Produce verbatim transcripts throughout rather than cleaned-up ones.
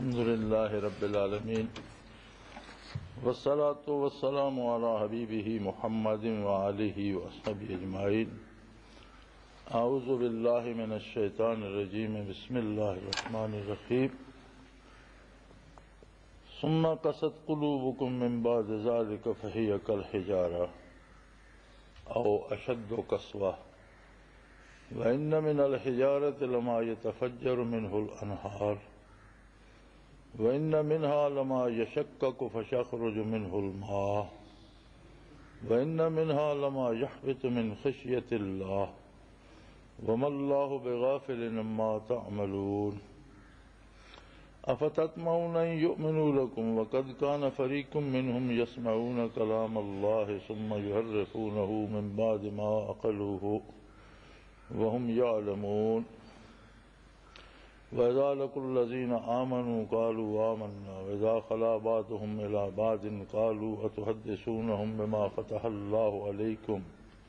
الحمد لله رب العالمين والصلاة والسلام على حبيبه محمد وآله وصحبه أجمعين. أعوذ بالله من الشيطان الرجيم. بسم الله الرحمن الرحيم. ثم قست قلوبكم من بعد ذلك فهي كالحجارة أو أشد قسوة وإن من الحجارة لما يتفجر منه الأنهار وإن منها لما يشقق فيخرج منه الماء وإن منها لما يهبط من خشية الله وما الله بغافل عما تعملون. أفتطمعون أن يؤمنوا لكم وقد كان فريق منهم يسمعون كلام الله ثم يحرفونه من بعد ما عقلوه وهم يعلمون. وإذا لقوا الذين آمنوا قالوا آمنا وإذا خلا بعضهم إلى بعض قالوا أتحدثونهم بما فتح الله عليكم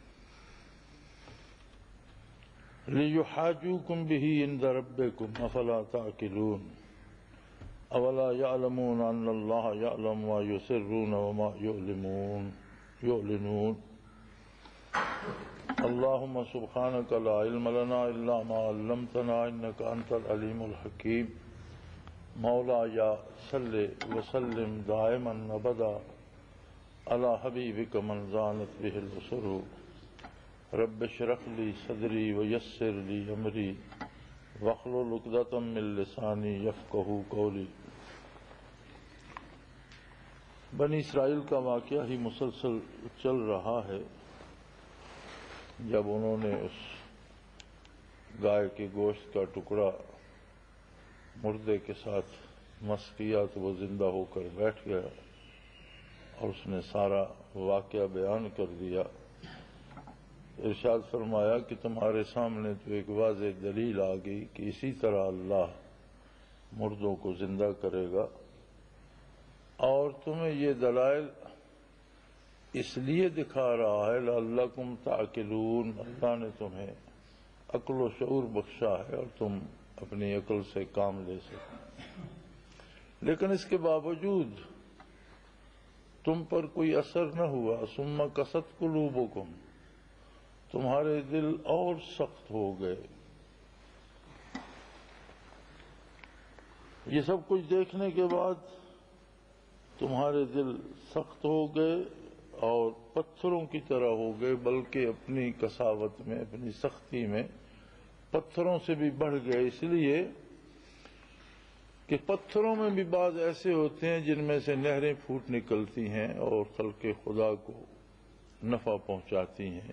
ليحاجوكم به عند ربكم أفلا تعقلون. أولا يعلمون أن الله يعلم ما يسرون وما يعلمون يعلنون. اللهم سبحانك لا علم لنا إلا ما علمتنا إنك أنت العليم الحكيم. مولاي صل وسلم دائما أبدا على حبيبك من زانت به البصر. رب اشرح لي صدري ويسر لي أمري واحلل عقدة من لساني يفقهوا قولي. بنی اسرائیل کا واقعہ ہی مسلسل چل رہا ہے. جب انہوں نے اس گائے کے گوشت کا ٹکڑا مردے کے ساتھ مس کیا تو وہ زندہ ہو کر بیٹھ گیا اور اس نے سارا واقعہ بیان کر دیا. ارشاد فرمایا کہ تمہارے سامنے تو ایک واضح دلیل آ گئی کہ اسی طرح اللہ مردوں کو زندہ کرے گا، اور تمہیں یہ دلائل اس لیے دکھا رہا ہے لعلکم تعقلون، اللہ نے تمہیں عقل و شعور بخشا ہے اور تم اپنی عقل سے کام لے سکو. لیکن اس کے باوجود تم پر کوئی اثر نہ ہوا. ثم قست قلوبکم، تمہارے دل اور سخت ہو گئے. یہ سب کچھ دیکھنے کے بعد تمہارے دل سخت ہو گئے اور پتھروں کی طرح ہو گئے، بلکہ اپنی قساوت میں، اپنی سختی میں پتھروں سے بھی بڑھ گئے. اس لیے کہ پتھروں میں بھی بعض ایسے ہوتے ہیں جن میں سے نہریں پھوٹ نکلتی ہیں اور خلق خدا کو نفع پہنچاتی ہیں،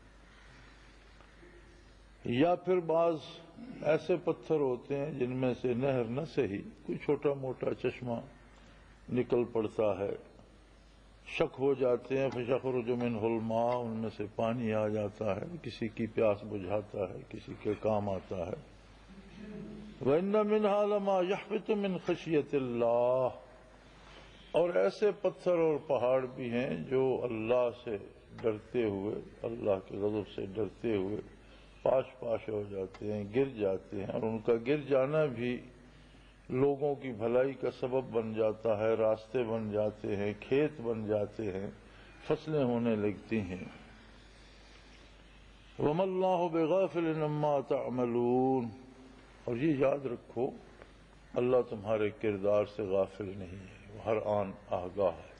یا پھر بعض ایسے پتھر ہوتے ہیں جن میں سے نہر نہ سہی کوئی چھوٹا موٹا چشمہ نکل پڑتا ہے، شک ہو جاتے ہیں. فَيَخْرُجُ مِنْهُ الْمَاءُ، ان میں سے پانی آ جاتا ہے، کسی کی پیاس بجھاتا ہے، کسی کے کام آتا ہے. وَإِنَّ مِنْهَا لَمَا يَهْبِطُ مِنْ خَشْيَةِ اللَّهِ، اور ایسے پتھر اور پہاڑ بھی ہیں جو اللہ سے ڈرتے ہوئے، اللہ کے غضب سے ڈرتے ہوئے پاش پاش ہو جاتے ہیں، گر جاتے ہیں، اور ان کا گر جانا بھی لوگوں کی بھلائی کا سبب بن جاتا ہے، راستے بن جاتے ہیں، کھیت بن جاتے ہیں، فصلیں ہونے لگتی ہیں. وَمَا اللَّهُ بِغَافِلٍ عَمَّا تَعْمَلُونَ، اور یہ یاد رکھو اللہ تمہارے کردار سے غافل نہیں ہے، وہ ہر آن آگاہ ہے.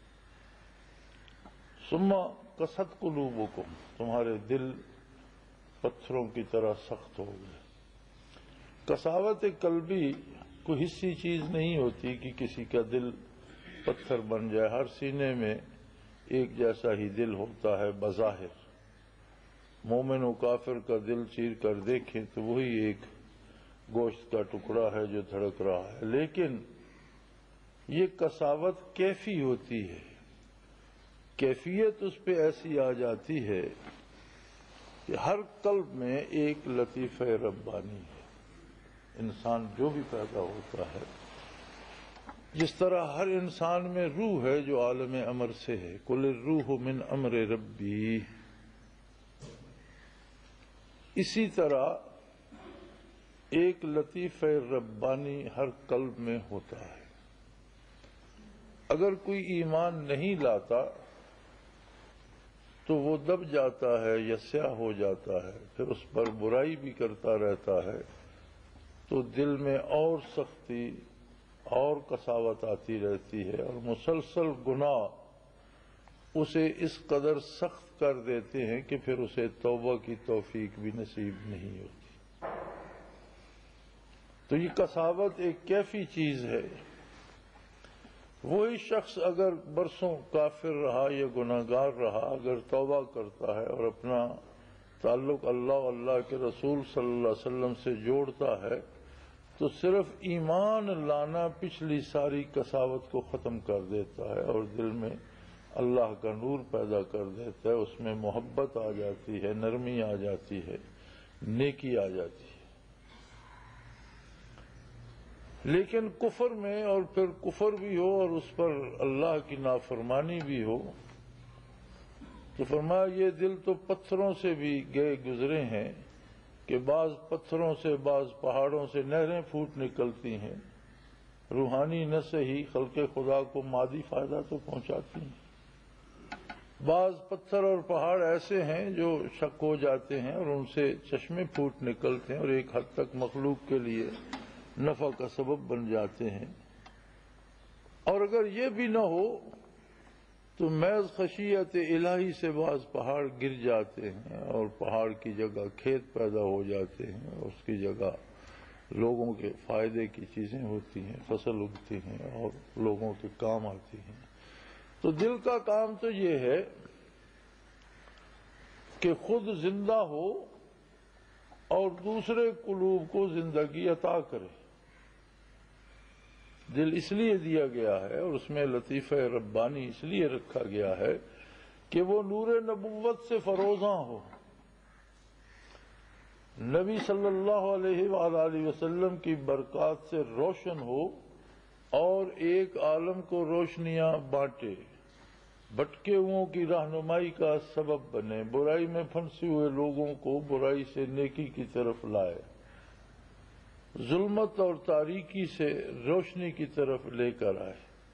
ثُمَّ قَسَتْ قُلُوبُكُمْ، تمہارے دل پتھروں کی طرح سخت ہو گئے. قساوت قلبی کوئی حصی چیز نہیں ہوتی کہ کسی کا دل پتھر بن جائے. ہر سینے میں ایک جیسا ہی دل ہوتا ہے بظاہر. مومن و کافر کا دل چیر کر دیکھیں تو وہی ایک گوشت کا ٹکڑا ہے جو دھڑک رہا ہے، لیکن یہ قساوت کیفی ہوتی ہے. کیفیت اس پہ ایسی آ جاتی ہے کہ ہر قلب میں ایک لطیفہ ربانی ہے. انسان جو بھی پیدا ہوتا ہے، جس طرح ہر انسان میں روح ہے جو عالم امر سے ہے، قل الروح من امر ربی، اسی طرح ایک لطیفہ ربانی ہر قلب میں ہوتا ہے۔ اگر کوئی ایمان نہیں لاتا تو وہ دب جاتا ہے یا سیاہ ہو جاتا ہے، پھر اس پر برائی بھی کرتا رہتا ہے تو دل میں اور سختی اور قساوت آتی رہتی ہے، اور مسلسل گناہ اسے اس قدر سخت کر دیتے ہیں کہ پھر اسے توبہ کی توفیق بھی نصیب نہیں ہوتی۔ تو یہ قساوت ایک کیفی چیز ہے۔ وہی شخص اگر برسوں کافر رہا یا گناہگار رہا، اگر توبہ کرتا ہے اور اپنا تعلق اللہ و اللہ کے رسول صلی اللہ علیہ وسلم سے جوڑتا ہے تو صرف ایمان لانا پچھلی ساری قساوت کو ختم کر دیتا ہے اور دل میں اللہ کا نور پیدا کر دیتا ہے، اس میں محبت آ جاتی ہے، نرمی آ جاتی ہے، نیکی آ جاتی ہے۔ لیکن کفر میں، اور پھر کفر بھی ہو اور اس پر اللہ کی نافرمانی بھی ہو، تو فرمایا یہ دل تو پتھروں سے بھی گئے گزرے ہیں کہ بعض پتھروں سے بعض پہاڑوں سے نہریں پھوٹ نکلتی ہیں، روحانی نہ صحیح خلق خدا کو مادی فائدہ تو پہنچاتی ہیں۔ بعض پتھر اور پہاڑ ایسے ہیں جو شک ہو جاتے ہیں اور ان سے چشمے پھوٹ نکلتے ہیں اور ایک حد تک مخلوق کے لیے نفع کا سبب بن جاتے ہیں، اور اگر یہ بھی نہ ہو تو محض خشیت الہی سے بعض پہاڑ گر جاتے ہیں اور پہاڑ کی جگہ کھیت پیدا ہو جاتے ہیں، اور اس کی جگہ لوگوں کے فائدے کی چیزیں ہوتی ہیں، فصل اگتی ہیں اور لوگوں کے کام آتی ہیں۔ تو دل کا کام تو یہ ہے کہ خود زندہ ہو اور دوسرے قلوب کو زندگی عطا کرے۔ دل اس لیے دیا گیا ہے اور اس میں لطیفہ ربانی اس لیے رکھا گیا ہے کہ وہ نور نبوت سے فروزاں ہو، نبی صلی اللہ علیہ وآلہ وسلم کی برکات سے روشن ہو اور ایک عالم کو روشنیاں بانٹے، بھٹکے ہوئوں کی رہنمائی کا سبب بنے، برائی میں پھنسے ہوئے لوگوں کو برائی سے نیکی کی طرف لائے، ظلمت اور تاریکی سے روشنی کی طرف لے کر آئے۔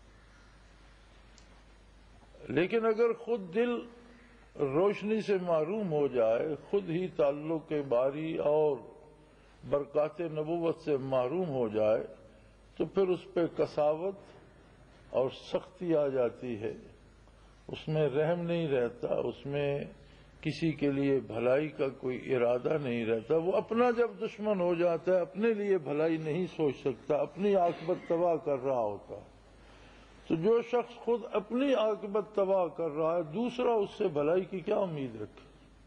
لیکن اگر خود دل روشنی سے محروم ہو جائے، خود ہی تعلق باری اور برکات نبوت سے محروم ہو جائے تو پھر اس پہ قساوت اور سختی آ جاتی ہے، اس میں رحم نہیں رہتا، اس میں کسی کے لیے بھلائی کا کوئی ارادہ نہیں رہتا۔ وہ اپنا جب دشمن ہو جاتا ہے اپنے لیے بھلائی نہیں سوچ سکتا، اپنی عاقبت تباہ کر رہا ہوتا ہے۔ تو جو شخص خود اپنی عاقبت تباہ کر رہا ہے، دوسرا اس سے بھلائی کی کیا امید رکھے؟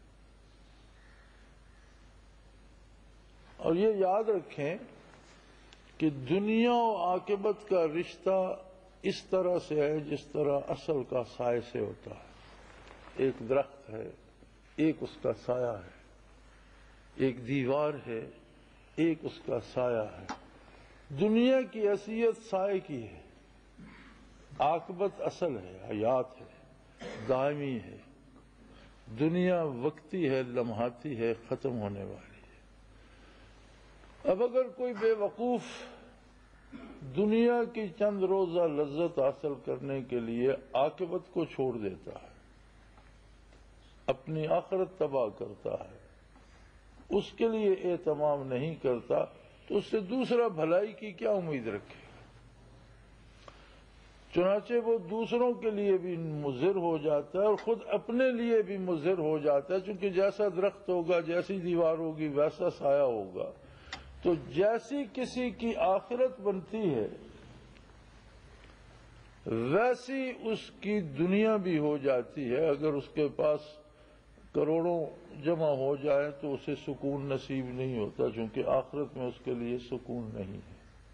اور یہ یاد رکھیں کہ دنیا و عاقبت کا رشتہ اس طرح سے ہے جس طرح اصل کا سائے سے ہوتا ہے۔ ایک درخت ہے، ایک اس کا سایہ ہے، ایک دیوار ہے، ایک اس کا سایہ ہے۔ دنیا کی حیثیت سائے کی ہے، عاقبت اصل ہے، حیات ہے، دائمی ہے۔ دنیا وقتی ہے، لمحاتی ہے، ختم ہونے والی ہے۔ اب اگر کوئی بے وقوف دنیا کی چند روزہ لذت حاصل کرنے کے لیے عاقبت کو چھوڑ دیتا ہے، اپنی آخرت تباہ کرتا ہے، اس کے لیے اہتمام نہیں کرتا، تو اس سے دوسرا بھلائی کی کیا امید رکھے؟ چنانچہ وہ دوسروں کے لیے بھی مضر ہو جاتا ہے اور خود اپنے لیے بھی مضر ہو جاتا ہے، چونکہ جیسا درخت ہوگا، جیسی دیوار ہوگی، ویسا سایہ ہوگا۔ تو جیسی کسی کی آخرت بنتی ہے ویسی اس کی دنیا بھی ہو جاتی ہے۔ اگر اس کے پاس کروڑوں جمع ہو جائے تو اسے سکون نصیب نہیں ہوتا، چونکہ آخرت میں اس کے لیے سکون نہیں ہے۔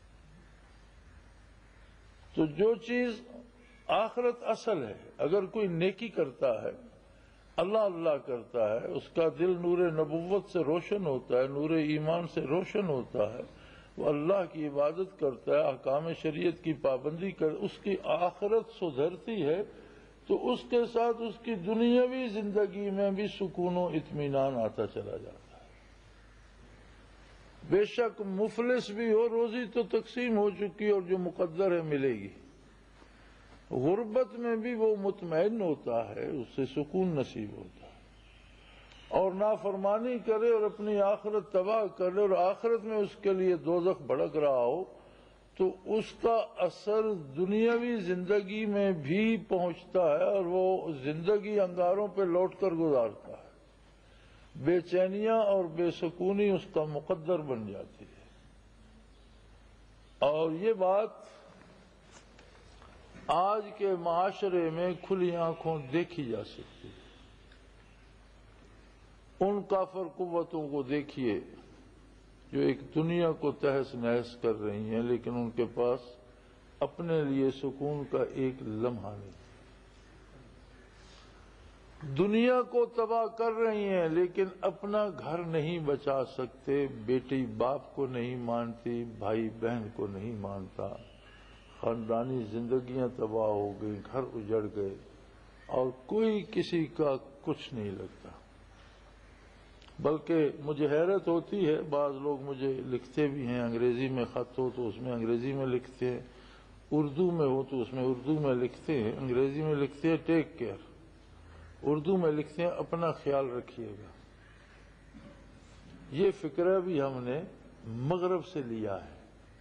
تو جو چیز آخرت اصل ہے، اگر کوئی نیکی کرتا ہے، اللہ اللہ کرتا ہے، اس کا دل نور نبوت سے روشن ہوتا ہے، نور ایمان سے روشن ہوتا ہے، وہ اللہ کی عبادت کرتا ہے، احکام شریعت کی پابندی کر، اس کی آخرت سدھرتی ہے، تو اس کے ساتھ اس کی دنیاوی زندگی میں بھی سکون و اطمینان آتا چلا جاتا ہے۔ بے شک مفلس بھی ہو روزی تو تقسیم ہو چکی اور جو مقدر ہے ملے گی. غربت میں بھی وہ مطمئن ہوتا ہے، اس سے سکون نصیب ہوتا ہے. اور نافرمانی کرے اور اپنی آخرت تباہ کر لے اور آخرت میں اس کے لیے دوزخ بھڑک رہا ہو تو اس کا اثر دنیاوی زندگی میں بھی پہنچتا ہے اور وہ زندگی انگاروں پہ لوٹ کر گزارتا ہے. بے چینیاں اور بے سکونی اس کا مقدر بن جاتی ہے. اور یہ بات آج کے معاشرے میں کھلی آنکھوں دیکھی جا سکتی ہے. ان کافر قوتوں کو دیکھیے جو ایک دنیا کو تہس نہس کر رہی ہیں، لیکن ان کے پاس اپنے لیے سکون کا ایک لمحہ نہیں. دنیا کو تباہ کر رہی ہیں لیکن اپنا گھر نہیں بچا سکتے. بیٹی باپ کو نہیں مانتی، بھائی بہن کو نہیں مانتا، خاندانی زندگیاں تباہ ہو گئی، گھر اجڑ گئے اور کوئی کسی کا کچھ نہیں لگتا. بلکہ مجھے حیرت ہوتی ہے، بعض لوگ مجھے لکھتے بھی ہیں، انگریزی میں خط ہو تو اس میں انگریزی میں لکھتے ہیں، اردو میں ہو تو اس میں اردو میں لکھتے ہیں. انگریزی میں لکھتے ہیں ٹیک کیئر، اردو میں لکھتے ہیں اپنا خیال رکھیے گا. یہ فکرہ بھی ہم نے مغرب سے لیا ہے،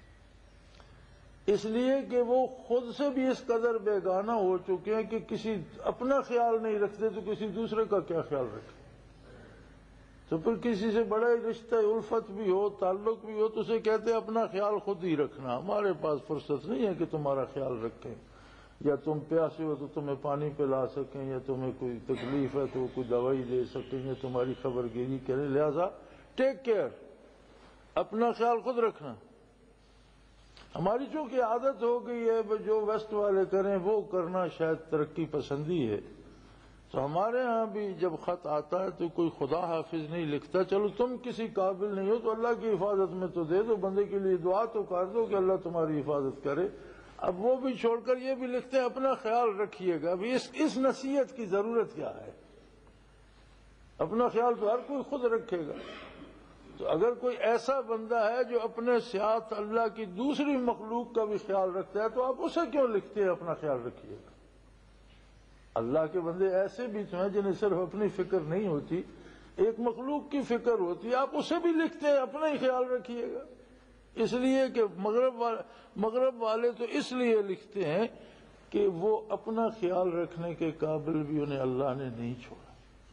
اس لیے کہ وہ خود سے بھی اس قدر بیگانہ ہو چکے ہیں کہ کسی اپنا خیال نہیں رکھتے تو کسی دوسرے کا کیا خیال رکھے. تو پھر کسی سے بڑا رشتہ الفت بھی ہو، تعلق بھی ہو تو اسے کہتے ہیں اپنا خیال خود ہی رکھنا، ہمارے پاس فرصت نہیں ہے کہ تمہارا خیال رکھیں، یا تم پیاسے ہو تو تمہیں پانی پلا سکیں، یا تمہیں کوئی تکلیف ہے تو کوئی دوائی دے سکیں، یا تمہاری خبر گیری کریں. لہذا ٹیک کیئر، اپنا خیال خود رکھنا. ہماری چونکہ عادت ہو گئی ہے جو ویسٹ والے کریں وہ کرنا شاید ترقی پسندی ہے، تو ہمارے ہاں بھی جب خط آتا ہے تو کوئی خدا حافظ نہیں لکھتا، چلو تم کسی قابل نہیں ہو تو اللہ کی حفاظت میں تو دے دو، بندے کے لیے دعا تو کر دو کہ اللہ تمہاری حفاظت کرے. اب وہ بھی چھوڑ کر یہ بھی لکھتے ہیں اپنا خیال رکھیے گا. ابھی اس اس نصیحت کی ضرورت کیا ہے؟ اپنا خیال تو ہر کوئی خود رکھے گا. تو اگر کوئی ایسا بندہ ہے جو اپنے ساتھ اللہ کی دوسری مخلوق کا بھی خیال رکھتا ہے تو آپ اسے کیوں لکھتے ہیں اپنا خیال رکھیے گا؟ اللہ کے بندے ایسے بھی تو ہیں جنہیں صرف اپنی فکر نہیں ہوتی، ایک مخلوق کی فکر ہوتی ہے، آپ اسے بھی لکھتے ہیں اپنا ہی خیال رکھیے گا. اس لیے کہ مغرب والے مغرب والے تو اس لیے لکھتے ہیں کہ وہ اپنا خیال رکھنے کے قابل بھی انہیں اللہ نے نہیں چھوڑا.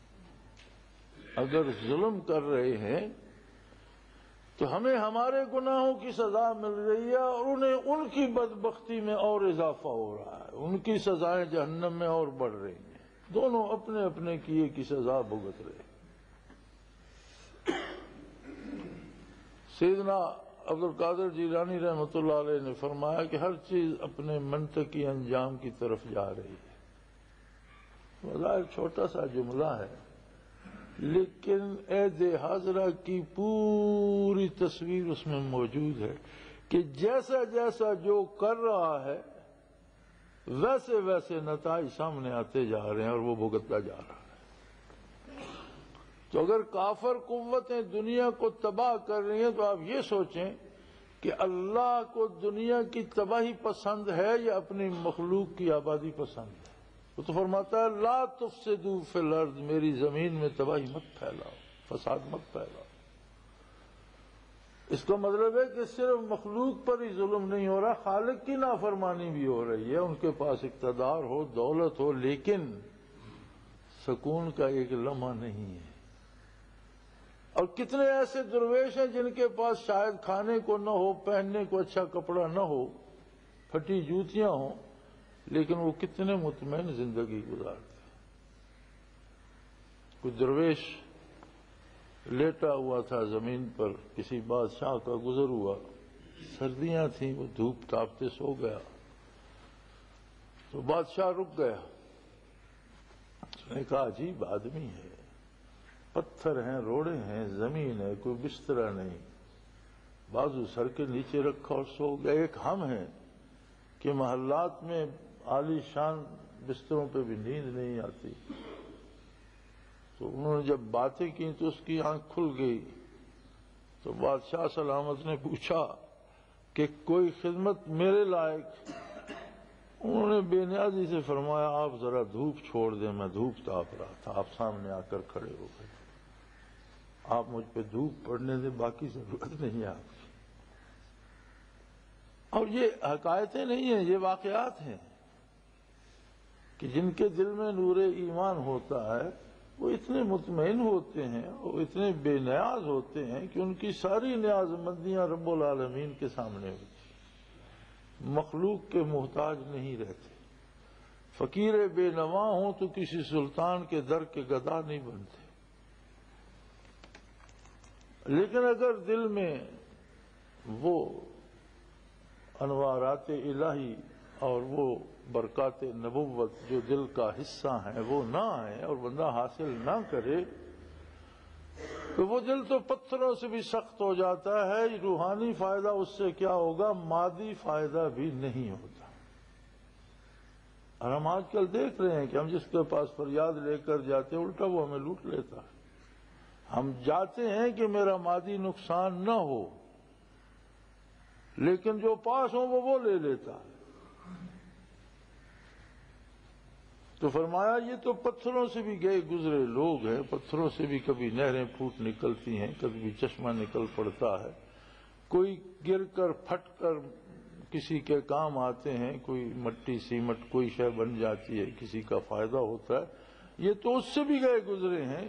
اگر ظلم کر رہے ہیں تو ہمیں ہمارے گناہوں کی سزا مل رہی ہے اور انہیں ان کی بدبختی میں اور اضافہ ہو رہا ہے، ان کی سزائیں جہنم میں اور بڑھ رہی ہیں. دونوں اپنے اپنے کیے کی سزا بھگت رہے. سیدنا عبد القادر جیلانی رحمۃ اللہ علیہ نے فرمایا کہ ہر چیز اپنے منطقی انجام کی طرف جا رہی ہے. بظاہر چھوٹا سا جملہ ہے لیکن عید حاضرہ کی پوری تصویر اس میں موجود ہے کہ جیسا جیسا جو کر رہا ہے ویسے ویسے نتائج سامنے آتے جا رہے ہیں اور وہ بھگتتا جا رہا ہے. تو اگر کافر قوتیں دنیا کو تباہ کر رہی ہیں تو آپ یہ سوچیں کہ اللہ کو دنیا کی تباہی پسند ہے یا اپنی مخلوق کی آبادی پسند ہے. وہ تو فرماتا ہے لا تفسدوا فی الارض، میری زمین میں تباہی مت پھیلاؤ، فساد مت پھیلاؤ. اس کا مطلب ہے کہ صرف مخلوق پر ہی ظلم نہیں ہو رہا، خالق کی نافرمانی بھی ہو رہی ہے. ان کے پاس اقتدار ہو، دولت ہو، لیکن سکون کا ایک لمحہ نہیں ہے. اور کتنے ایسے درویش ہیں جن کے پاس شاید کھانے کو نہ ہو، پہننے کو اچھا کپڑا نہ ہو، پھٹی جوتیاں ہوں، لیکن وہ کتنے مطمئن زندگی گزارتے ہیں. کوئی درویش لیٹا ہوا تھا زمین پر، کسی بادشاہ کا گزر ہوا، سردیاں تھیں، وہ دھوپ تاپتے سو گیا تو بادشاہ رک گیا. اس نے کہا عجیب آدمی ہے، پتھر ہیں، روڑے ہیں، زمین ہے، کوئی بستر نہیں، بازو سر کے نیچے رکھا اور سو گیا. ایک ہم ہیں کہ محلات میں عالی شان بستروں پہ بھی نیند نہیں آتی. تو انہوں نے جب باتیں کی تو اس کی آنکھ کھل گئی تو بادشاہ سلامت نے پوچھا کہ کوئی خدمت میرے لائق؟ انہوں نے بے نیازی سے فرمایا آپ ذرا دھوپ چھوڑ دیں، میں دھوپ تاپ رہا تھا، آپ سامنے آ کر کھڑے ہو گئے، آپ مجھ پہ دھوپ پڑنے دیں، باقی ضرورت نہیں ہے آپ کی۔ اور یہ حقائقیں نہیں ہیں، یہ واقعات ہیں کہ جن کے دل میں نور ایمان ہوتا ہے وہ اتنے مطمئن ہوتے ہیں اور اتنے بے نیاز ہوتے ہیں کہ ان کی ساری نیاز مندیاں رب العالمین کے سامنے ہوتی ہیں، مخلوق کے محتاج نہیں رہتے۔ فقیر بے نوا ہوں تو کسی سلطان کے در کے گدا نہیں بنتے، لیکن اگر دل میں وہ انوارات الہی اور وہ برکات نبوت جو دل کا حصہ ہیں وہ نہ آئے اور بندہ حاصل نہ کرے تو وہ دل تو پتھروں سے بھی سخت ہو جاتا ہے، روحانی فائدہ اس سے کیا ہوگا، مادی فائدہ بھی نہیں ہوتا۔ اور ہم آج کل دیکھ رہے ہیں کہ ہم جس کے پاس فریاد لے کر جاتے ہیں الٹا وہ ہمیں لوٹ لیتا ہے۔ ہم جاتے ہیں کہ میرا مادی نقصان نہ ہو، لیکن جو پاس ہوں وہ وہ لے لیتا ہے۔ تو فرمایا یہ تو پتھروں سے بھی گئے گزرے لوگ ہیں، پتھروں سے بھی کبھی نہریں پھوٹ نکلتی ہیں، کبھی چشمہ نکل پڑتا ہے، کوئی گر کر پھٹ کر کسی کے کام آتے ہیں، کوئی مٹی سیمٹ کوئی شے بن جاتی ہے، کسی کا فائدہ ہوتا ہے، یہ تو اس سے بھی گئے گزرے ہیں۔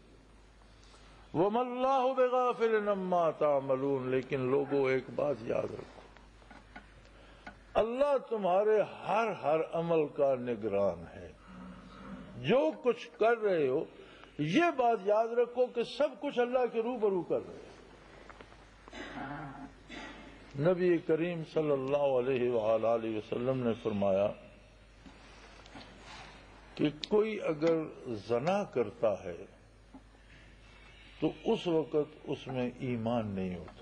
وَمَا اللَّهُ بِغَافِلٍ عَمَّا تَعْمَلُونَ، لیکن لوگوں ایک بات یاد رکھو، اللہ تمہارے ہر ہر عمل کا نگران ہے، جو کچھ کر رہے ہو یہ بات یاد رکھو کہ سب کچھ اللہ کے روبرو کر رہے ہو۔ نبی کریم صلی اللہ علیہ وآلہ وسلم نے فرمایا کہ کوئی اگر زنا کرتا ہے تو اس وقت اس میں ایمان نہیں ہوتا۔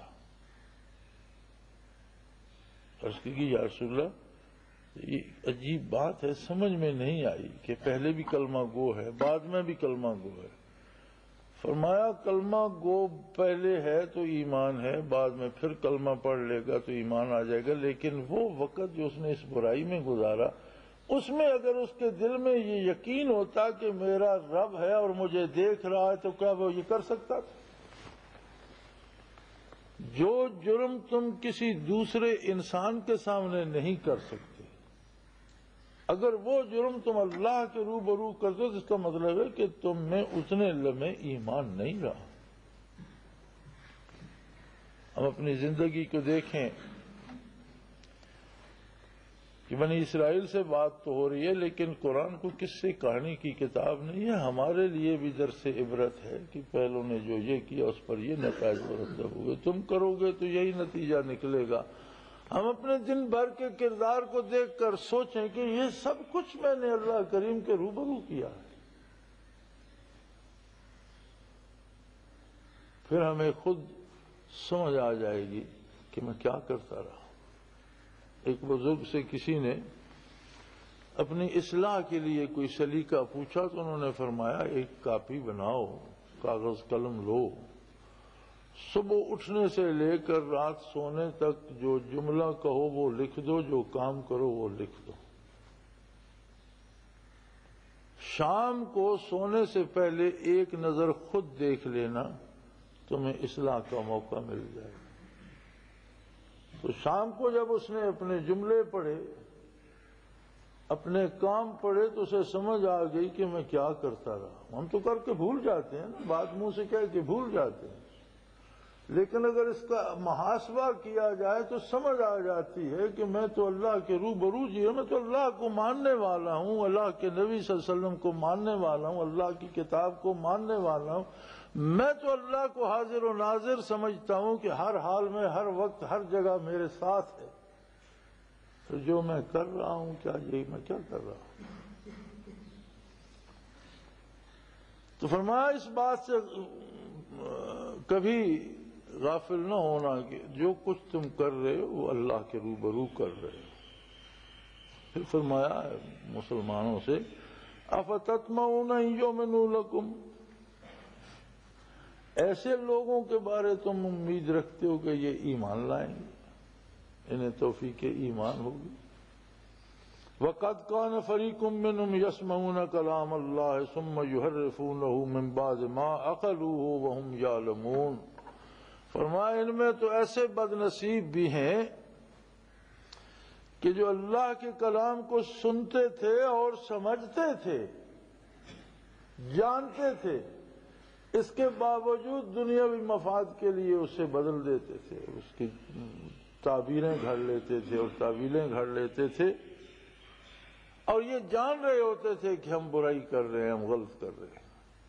عرض کی یا رسول اللہ یہ عجیب بات ہے، سمجھ میں نہیں آئی کہ پہلے بھی کلمہ گو ہے بعد میں بھی کلمہ گو ہے۔ فرمایا کلمہ گو پہلے ہے تو ایمان ہے، بعد میں پھر کلمہ پڑھ لے گا تو ایمان آ جائے گا، لیکن وہ وقت جو اس نے اس برائی میں گزارا اس میں اگر اس کے دل میں یہ یقین ہوتا کہ میرا رب ہے اور مجھے دیکھ رہا ہے تو کیا وہ یہ کر سکتا تھا؟ جو جرم تم کسی دوسرے انسان کے سامنے نہیں کر سکتے، اگر وہ جرم تم اللہ کے روبرو کرتے ہو تو اس کا مطلب ہے کہ تم میں اتنے لمحے ایمان نہیں رہا۔ ہم اپنی زندگی کو دیکھیں کہ بنی اسرائیل سے بات تو ہو رہی ہے لیکن قرآن کو قصے کہانی کی کتاب نہیں ہے، ہمارے لیے بھی درس عبرت ہے کہ پہلوں نے جو یہ کیا اس پر یہ نتائج مرتب ہوئے، تم کرو گے تو یہی نتیجہ نکلے گا۔ ہم اپنے دن بھر کے کردار کو دیکھ کر سوچیں کہ یہ سب کچھ میں نے اللہ کریم کے روبرو کیا ہے، پھر ہمیں خود سمجھ آ جائے گی کہ میں کیا کرتا رہا۔ ایک بزرگ سے کسی نے اپنی اصلاح کے لیے کوئی سلیقہ پوچھا تو انہوں نے فرمایا ایک کاپی بناؤ، کاغذ قلم لو، صبح اٹھنے سے لے کر رات سونے تک جو جملہ کہو وہ لکھ دو، جو کام کرو وہ لکھ دو، شام کو سونے سے پہلے ایک نظر خود دیکھ لینا، تمہیں اصلاح کا موقع مل جائے گا۔ تو شام کو جب اس نے اپنے جملے پڑھے، اپنے کام پڑھے تو اسے سمجھ آ گئی کہ میں کیا کرتا رہا۔ ہم تو کر کے بھول جاتے ہیں نا، بات منہ سے کہہ کے بھول جاتے ہیں، لیکن اگر اس کا محاسبہ کیا جائے تو سمجھ آ جاتی ہے کہ میں تو اللہ کے روبرو جی ہوں، میں تو اللہ کو ماننے والا ہوں، اللہ کے نبی صلی اللہ علیہ وسلم کو ماننے والا ہوں، اللہ کی کتاب کو ماننے والا ہوں، میں تو اللہ کو حاضر و ناظر سمجھتا ہوں کہ ہر حال میں ہر وقت ہر جگہ میرے ساتھ ہے، تو جو میں کر رہا ہوں کیا یہ میں کیا کر رہا ہوں؟ تو فرمایا اس بات سے کبھی غافل نہ ہونا کہ جو کچھ تم کر رہے ہو وہ اللہ کے روبرو کر رہے ہو۔ پھر فرمایا مسلمانوں سے افتطمعون ان یؤمنوا لکم، ایسے لوگوں کے بارے تم امید رکھتے ہو کہ یہ ایمان لائیں گے، انہیں توفیق ایمان ہوگی۔ وَقَدْ كَانَ فَرِيقٌ مِّنْهُمْ يَسْمَعُونَ كَلَامَ اللَّهِ ثُمَّ يُحَرِّفُونَهُ مِنْ بَعْدِ مَا عَقَلُوهُ وَهُمْ يَعْلَمُونَ۔ فرمایا ان میں تو ایسے بد نصیب بھی ہیں کہ جو اللہ کے کلام کو سنتے تھے اور سمجھتے تھے، جانتے تھے، اس کے باوجود دنیاوی مفاد کے لیے اسے بدل دیتے تھے، اس کی تعبیریں گھڑ لیتے تھے اور تعویلیں گھڑ لیتے تھے، اور یہ جان رہے ہوتے تھے کہ ہم برائی کر رہے ہیں، ہم غلط کر رہے ہیں۔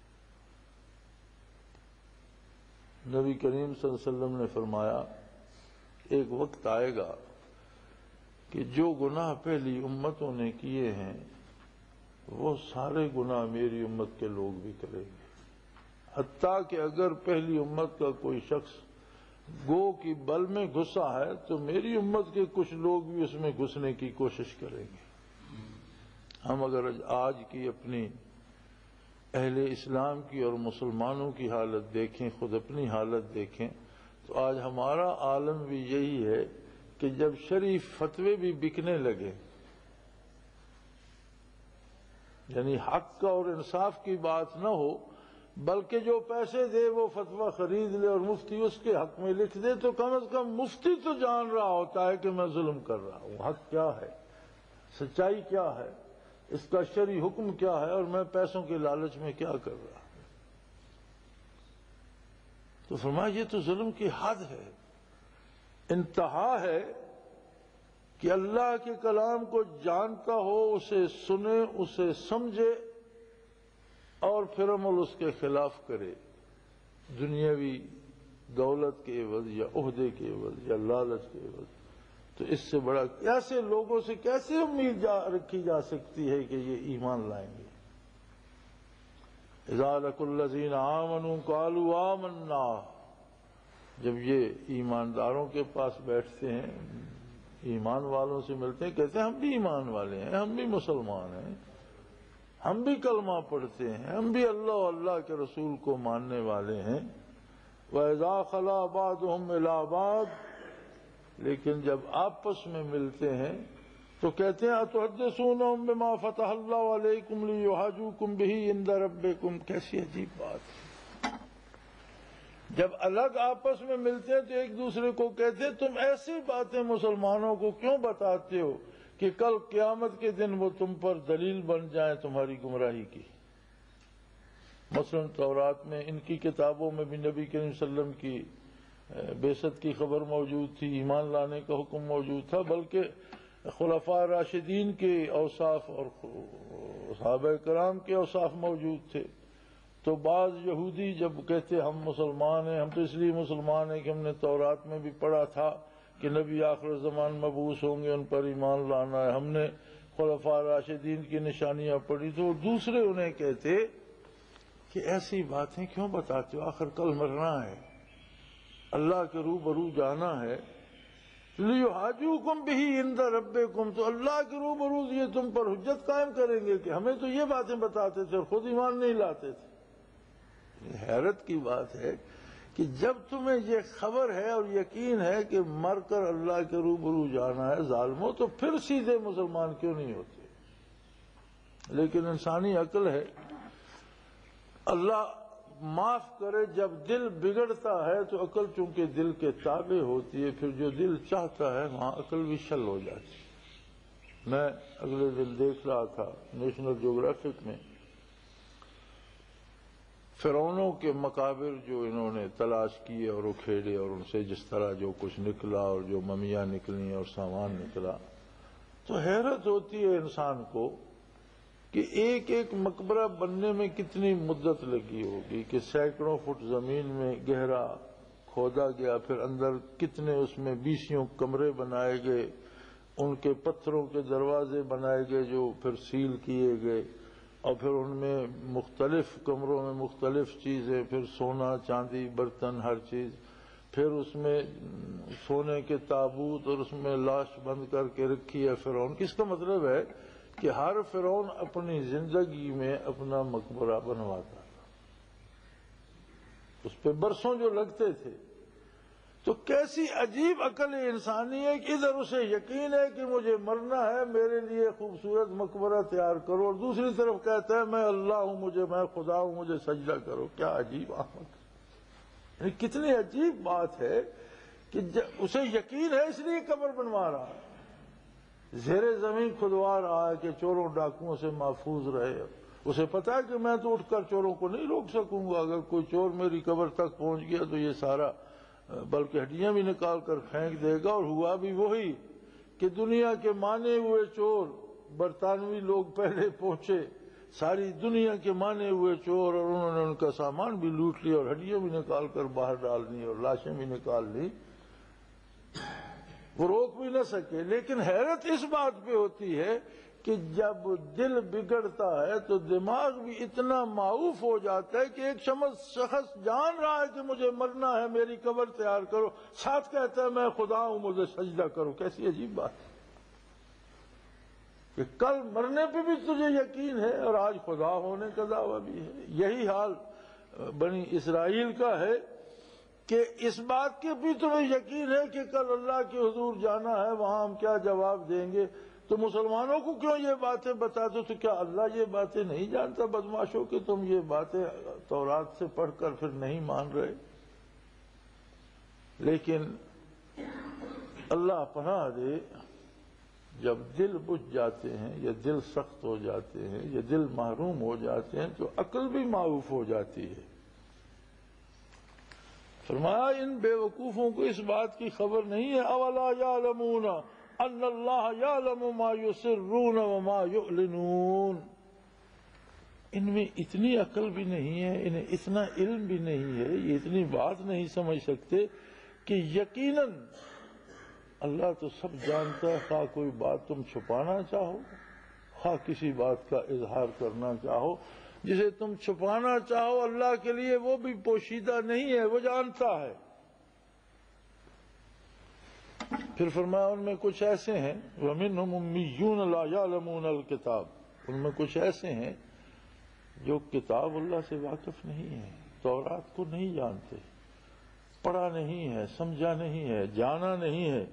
نبی کریم صلی اللہ علیہ وسلم نے فرمایا ایک وقت آئے گا کہ جو گناہ پہلی امتوں نے کیے ہیں وہ سارے گناہ میری امت کے لوگ بھی کریں گے، حتیٰ کہ اگر پہلی امت کا کوئی شخص گو کی بل میں گھسا ہے تو میری امت کے کچھ لوگ بھی اس میں گھسنے کی کوشش کریں گے۔ ہم اگر آج کی اپنی اہل اسلام کی اور مسلمانوں کی حالت دیکھیں، خود اپنی حالت دیکھیں، تو آج ہمارا عالم بھی یہی ہے کہ جب شرعی فتوے بھی بکنے لگے، یعنی حق کا اور انصاف کی بات نہ ہو بلکہ جو پیسے دے وہ فتویٰ خرید لے اور مفتی اس کے حق میں لکھ دے، تو کم از کم مفتی تو جان رہا ہوتا ہے کہ میں ظلم کر رہا ہوں، حق کیا ہے، سچائی کیا ہے، اس کا شرعی حکم کیا ہے، اور میں پیسوں کے لالچ میں کیا کر رہا ہوں۔ تو فرمایا یہ تو ظلم کی حد ہے، انتہا ہے کہ اللہ کے کلام کو جانتا ہو، اسے سنے، اسے سمجھے اور پھر عمل اس کے خلاف کرے، دنیاوی دولت کے عوض یا عہدے کے عوض یا لالچ کے عوض۔ تو اس سے بڑا ایسے لوگوں سے کیسے امید رکھی جا سکتی ہے کہ یہ ایمان لائیں گے؟ اذا لقوا الذین آمنوا قالوا آمنا، جب یہ ایمانداروں کے پاس بیٹھتے ہیں، ایمان والوں سے ملتے ہیں، کہتے ہیں ہم بھی ایمان والے ہیں، ہم بھی مسلمان ہیں، ہم بھی کلمہ پڑھتے ہیں، ہم بھی اللہ و اللہ کے رسول کو ماننے والے ہیں۔ وَإِذَا خَلَا بَعْضُهُمْ إِلَىٰ بَعْضٍ، لیکن جب آپس میں ملتے ہیں تو کہتے ہیں أَتُحَدِّثُونَهُم بِمَا فَتَحَ اللَّهُ عَلَيْكُمْ لِيُحَاجُّوكُم بِهِ عِندَ رَبِّكُمْ۔ کیسی عجیب بات ہے، جب الگ آپس میں ملتے ہیں تو ایک دوسرے کو کہتے ہیں تم ایسی باتیں مسلمانوں کو کیوں بتاتے ہو کہ کل قیامت کے دن وہ تم پر دلیل بن جائیں تمہاری گمراہی کی۔ مثلا تورات میں، ان کی کتابوں میں بھی نبی کریم صلی اللہ علیہ وسلم کی بعثت کی خبر موجود تھی، ایمان لانے کا حکم موجود تھا، بلکہ خلفاء راشدین کے اوصاف اور صحابہ کرام کے اوصاف موجود تھے۔ تو بعض یہودی جب کہتے ہم مسلمان ہیں، ہم تو اس لیے مسلمان ہیں کہ ہم نے تورات میں بھی پڑھا تھا کہ نبی آخر زمان مبعوث ہوں گے، ان پر ایمان لانا ہے، ہم نے خلفاء راشدین کی نشانیاں پڑھی، تو دوسرے انہیں کہتے کہ ایسی باتیں کیوں بتاتے ہو، آخر کل مرنا ہے، اللہ کے روبرو جانا ہے، لِيُحَاجُّوكُم بِهِ عِندَ رَبِّكُم، تو اللہ کے روبرو یہ تم پر حجت قائم کریں گے کہ ہمیں تو یہ باتیں بتاتے تھے اور خود ایمان نہیں لاتے تھے۔ حیرت کی بات ہے کہ جب تمہیں یہ خبر ہے اور یقین ہے کہ مر کر اللہ کے روبرو جانا ہے ظالموں، تو پھر سیدھے مسلمان کیوں نہیں ہوتے؟ لیکن انسانی عقل ہے، اللہ معاف کرے، جب دل بگڑتا ہے تو عقل چونکہ دل کے تابع ہوتی ہے، پھر جو دل چاہتا ہے وہاں عقل بھی شل ہو جاتی ہے۔ میں اگلے دن دیکھ رہا تھا نیشنل جیوگرافک میں فرعونوں کے مقابر جو انہوں نے تلاش کیے اور اکھیڑے، اور ان سے جس طرح جو کچھ نکلا اور جو ممیاں نکلیں اور سامان نکلا، تو حیرت ہوتی ہے انسان کو کہ ایک ایک مقبرہ بننے میں کتنی مدت لگی ہوگی، کہ سینکڑوں فٹ زمین میں گہرا کھودا گیا، پھر اندر کتنے اس میں بیسیوں کمرے بنائے گئے، ان کے پتھروں کے دروازے بنائے گئے جو پھر سیل کیے گئے، اور پھر ان میں مختلف کمروں میں مختلف چیزیں، پھر سونا چاندی برتن ہر چیز، پھر اس میں سونے کے تابوت اور اس میں لاش بند کر کے رکھی ہے فرعون کی۔ اس کا مطلب ہے کہ ہر فرعون اپنی زندگی میں اپنا مقبرہ بنواتا تھا۔ اس پہ برسوں جو لگتے تھے. تو کیسی عجیب عقل انسانی ہے کہ ادھر اسے یقین ہے کہ مجھے مرنا ہے، میرے لیے خوبصورت مقبرہ تیار کرو، اور دوسری طرف کہتا ہے میں اللہ ہوں، مجھے میں خدا ہوں، مجھے سجدہ کرو. کیا عجیب احمق، یعنی کتنی عجیب بات ہے کہ اسے یقین ہے اس لیے قبر بنوا رہا ہے، زیر زمین کھدوا رہا ہے کہ چوروں ڈاکوؤں سے محفوظ رہے. اسے پتا ہے کہ میں تو اٹھ کر چوروں کو نہیں روک سکوں گا، اگر کوئی چور میری قبر تک پہنچ گیا تو یہ سارا بلکہ ہڈیاں بھی نکال کر پھینک دے گا. اور ہوا بھی وہی کہ دنیا کے مانے ہوئے چور برطانوی لوگ پہلے پہنچے، ساری دنیا کے مانے ہوئے چور، اور انہوں نے ان کا سامان بھی لوٹ لیا اور ہڈیاں بھی نکال کر باہر ڈال دی اور لاشیں بھی نکال لی. وہ روک بھی نہ سکے. لیکن حیرت اس بات پہ ہوتی ہے کہ جب دل بگڑتا ہے تو دماغ بھی اتنا معوف ہو جاتا ہے کہ ایک شخص جان رہا ہے کہ مجھے مرنا ہے، میری قبر تیار کرو، ساتھ کہتا ہے میں خدا ہوں، مجھے سجدہ کرو. کیسی عجیب بات ہے کہ کل مرنے پہ بھی تجھے یقین ہے اور آج خدا ہونے کا دعویٰ بھی ہے. یہی حال بنی اسرائیل کا ہے کہ اس بات کے بھی تمہیں یقین ہے کہ کل اللہ کے حضور جانا ہے، وہاں ہم کیا جواب دیں گے. تو مسلمانوں کو کیوں یہ باتیں بتاتے ہو؟ تو کیا اللہ یہ باتیں نہیں جانتا بدماشوں کہ تم یہ باتیں تورات سے پڑھ کر پھر نہیں مان رہے؟ لیکن اللہ پناہ دے، جب دل بجھ جاتے ہیں یا دل سخت ہو جاتے ہیں یا دل محروم ہو جاتے ہیں تو عقل بھی معوف ہو جاتی ہے. فرمایا ان بے وقوفوں کو اس بات کی خبر نہیں ہے، اولا یعلمون ان اللہ یعلم ما یسرون وما یعلنون. ان میں اتنی عقل بھی نہیں ہے، انہیں اتنا علم بھی نہیں ہے، یہ اتنی بات نہیں سمجھ سکتے کہ یقیناً اللہ تو سب جانتا ہے، خواہ کوئی بات تم چھپانا چاہو، خواہ کسی بات کا اظہار کرنا چاہو. جسے تم چھپانا چاہو اللہ کے لیے وہ بھی پوشیدہ نہیں ہے، وہ جانتا ہے. پھر فرمایا ان میں کچھ ایسے ہیں وَمِنْهُمْ أُمِّيُّونَ لَا يَعْلَمُونَ الْكِتَابَ، ان میں کچھ ایسے ہیں جو کتاب اللہ سے واقف نہیں ہیں، تورات کو نہیں جانتے، پڑھا نہیں ہے، سمجھا نہیں ہے، جانا نہیں ہے،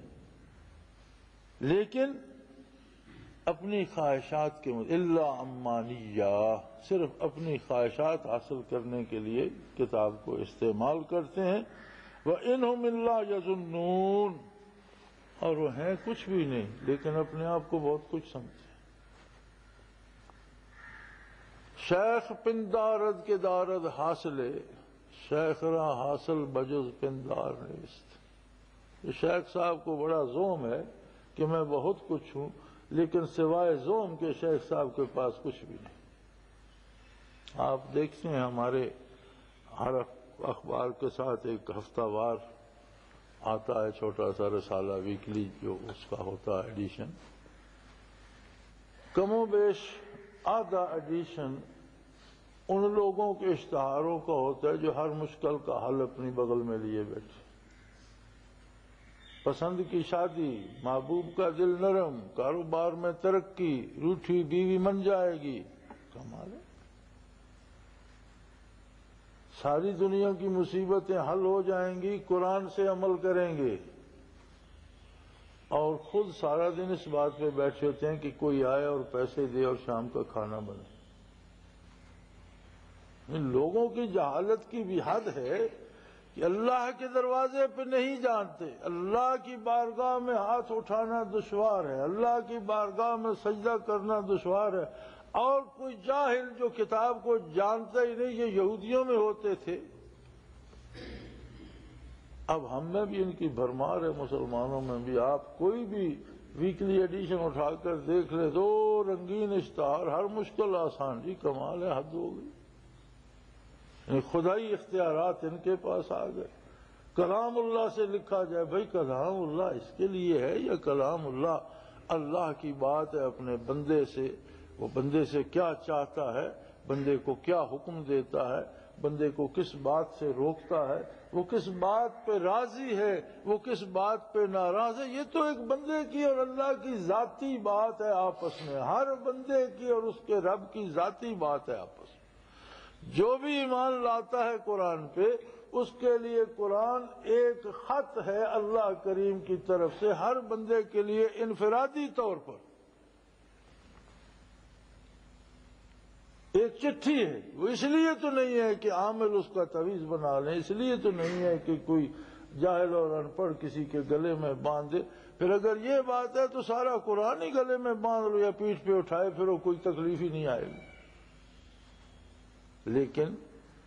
لیکن اپنی خواہشات کے الا امانیہ، صرف اپنی خواہشات حاصل کرنے کے لیے کتاب کو استعمال کرتے ہیں. وَإِنْهُمْ إِلَّا يَظُنُّونَ، اور وہ ہیں کچھ بھی نہیں لیکن اپنے آپ کو بہت کچھ سمجھتے ہیں. شیخ پندارد کے دارد حاصلے، شیخ را حاصل بجز پندار نیست. شیخ صاحب کو بڑا زوم ہے کہ میں بہت کچھ ہوں، لیکن سوائے زوم کے شیخ صاحب کے پاس کچھ بھی نہیں. آپ دیکھتے ہیں ہمارے ہر اخبار کے ساتھ ایک ہفتہ وار آتا ہے چھوٹا سا رسالہ ویکلی، جو اس کا ہوتا ہے ایڈیشن. کم و بیش آدھا ایڈیشن ان لوگوں کے اشتہاروں کا ہوتا ہے جو ہر مشکل کا حل اپنی بغل میں لیے بیٹھے. پسند کی شادی، محبوب کا دل نرم، کاروبار میں ترقی، روٹھی بیوی من جائے گی. کمال ہے، ساری دنیا کی مصیبتیں حل ہو جائیں گی، قرآن سے عمل کریں گے، اور خود سارا دن اس بات پہ بیٹھے ہوتے ہیں کہ کوئی آئے اور پیسے دے اور شام کا کھانا بنے. ان لوگوں کی جہالت کی بھی حد ہے کہ اللہ کے دروازے پہ نہیں جانتے، اللہ کی بارگاہ میں ہاتھ اٹھانا دشوار ہے، اللہ کی بارگاہ میں سجدہ کرنا دشوار ہے. اور کوئی جاہل جو کتاب کو جانتا ہی نہیں، یہ یہودیوں میں ہوتے تھے، اب ہم میں بھی ان کی بھرمار ہے، مسلمانوں میں بھی. آپ کوئی بھی ویکلی ایڈیشن اٹھا کر دیکھ لیں، دو رنگین اشتہار، ہر مشکل آسان. جی کمال ہے، حد ہو گئی. خدائی اختیارات ان کے پاس آ گئے. کلام اللہ سے لکھا جائے، بھائی کلام اللہ اس کے لیے ہے یا کلام اللہ اللہ کی بات ہے اپنے بندے سے؟ وہ بندے سے کیا چاہتا ہے، بندے کو کیا حکم دیتا ہے، بندے کو کس بات سے روکتا ہے، وہ کس بات پہ راضی ہے، وہ کس بات پہ ناراض ہے. یہ تو ایک بندے کی اور اللہ کی ذاتی بات ہے آپس میں، ہر بندے کی اور اس کے رب کی ذاتی بات ہے آپس میں. جو بھی ایمان لاتا ہے قرآن پہ، اس کے لیے قرآن ایک خط ہے اللہ کریم کی طرف سے ہر بندے کے لیے انفرادی طور پر، ایک چٹھی ہے۔ وہ اس لیے تو نہیں ہے کہ عامل اس کا تعویذ بنا لیں، اس لیے تو نہیں ہے کہ کوئی جاہل اور ان پڑھ کسی کے گلے میں باندھ دے۔ پھر اگر یہ بات ہے تو سارا قرآن ہی گلے میں باندھ لو یا پیٹھ پہ اٹھائے پھر کوئی تکلیف ہی نہیں آئے گی۔ لیکن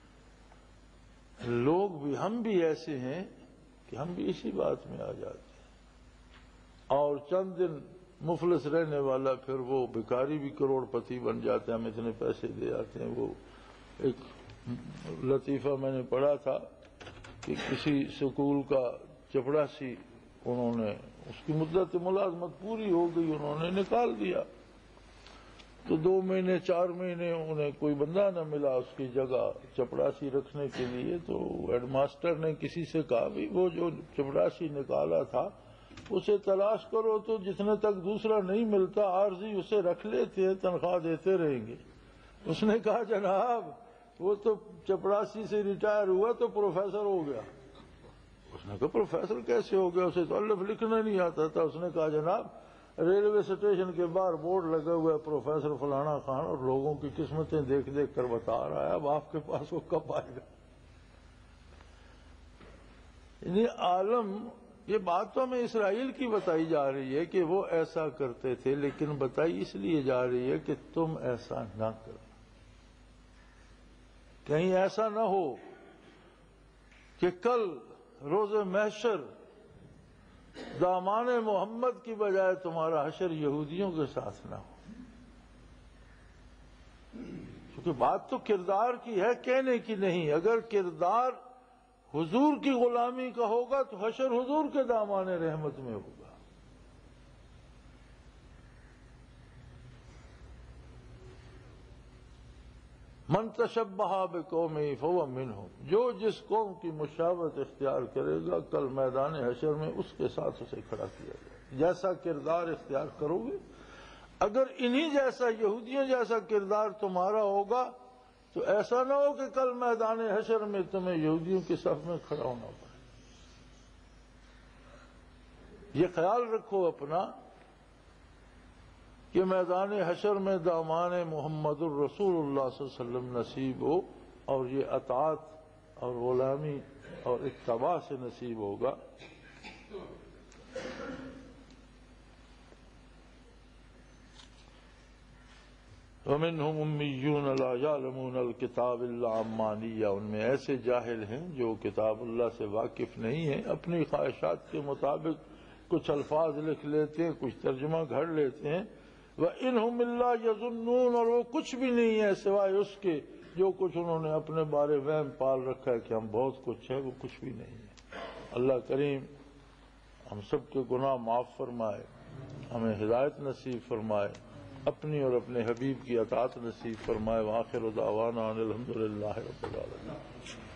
لوگ بھی، ہم بھی ایسے ہیں کہ ہم بھی اسی بات میں آ جاتے ہیں، اور چند دن مفلس رہنے والا پھر وہ بھکاری بھی کروڑ پتی بن جاتے ہیں، ہم اتنے پیسے دے آتے ہیں۔ وہ ایک لطیفہ میں نے پڑھا تھا کہ کسی سکول کا چپڑاسی، انہوں نے اس کی مدت ملازمت پوری ہو گئی، انہوں نے نکال دیا، تو دو مہینے چار مہینے انہیں کوئی بندہ نہ ملا اس کی جگہ چپڑاسی رکھنے کے لیے۔ تو ہیڈ ماسٹر نے کسی سے کہا بھی وہ جو چپڑاسی نکالا تھا اسے تلاش کرو، تو جتنے تک دوسرا نہیں ملتا عارضی اسے رکھ لیتے ہیں، تنخواہ دیتے رہیں گے۔ اس نے کہا جناب وہ تو چپڑاسی سے ریٹائر ہوا تو پروفیسر ہو گیا۔ اس نے کہا پروفیسر کیسے ہو گیا؟ اسے تو الف لکھنا نہیں آتا تھا۔ اس نے کہا جناب ریلوے اسٹیشن کے باہر بورڈ لگا ہوا ہے پروفیسر فلانا خان، اور لوگوں کی قسمتیں دیکھ دیکھ کر بتا رہا ہے، اب آپ کے پاس وہ کب آئے گا؟ یعنی عالم، یہ بات تو ہمیں اسرائیل کی بتائی جا رہی ہے کہ وہ ایسا کرتے تھے، لیکن بتائی اس لیے جا رہی ہے کہ تم ایسا نہ کرو، کہیں ایسا نہ ہو کہ کل روز محشر دامان محمد کی بجائے تمہارا حشر یہودیوں کے ساتھ نہ ہو۔ کیونکہ بات تو کردار کی ہے، کہنے کی نہیں۔ اگر کردار حضور کی غلامی کا ہوگا تو حشر حضور کے دامان رحمت میں ہوگا۔ من تشبہ بقوم فہو منہم، جو جس قوم کی مشابہت اختیار کرے گا کل میدان حشر میں اس کے ساتھ اسے کھڑا کیا جائے۔ جیسا کردار اختیار کرو گے، اگر انہی جیسا، یہودیوں جیسا کردار تمہارا ہوگا تو ایسا نہ ہو کہ کل میدان حشر میں تمہیں یہودیوں کے صف میں کھڑا ہونا پڑے۔ یہ خیال رکھو اپنا کہ میدان حشر میں دامان محمد الرسول اللہ صلی اللہ علیہ وسلم نصیب ہو، اور یہ اطاعت اور غلامی اور اتباع سے نصیب ہوگا۔ وَمِنْهُمْ أُمِّيُّونَ لَا يَعْلَمُونَ الْكِتَابَ إِلَّا أَمَّانِيَّ، ان میں ایسے جاہل ہیں جو کتاب اللہ سے واقف نہیں ہیں، اپنی خواہشات کے مطابق کچھ الفاظ لکھ لیتے ہیں، کچھ ترجمہ گھڑ لیتے ہیں۔ وَإِنْهُمْ إِلَّا يَظُنُّونَ، اور وہ کچھ بھی نہیں ہے سوائے اس کے جو کچھ انہوں نے اپنے بارے وہم پال رکھا ہے کہ ہم بہت کچھ ہے، وہ کچھ بھی نہیں ہے۔ اللہ کریم ہم سب کے گناہ معاف فرمائے، ہمیں ہدایت نصیب فرمائے، اپنی اور اپنے حبیب کی اطاعت نصیب فرمائے۔ وآخر دعوانا ان الحمد للہ رب العالمین۔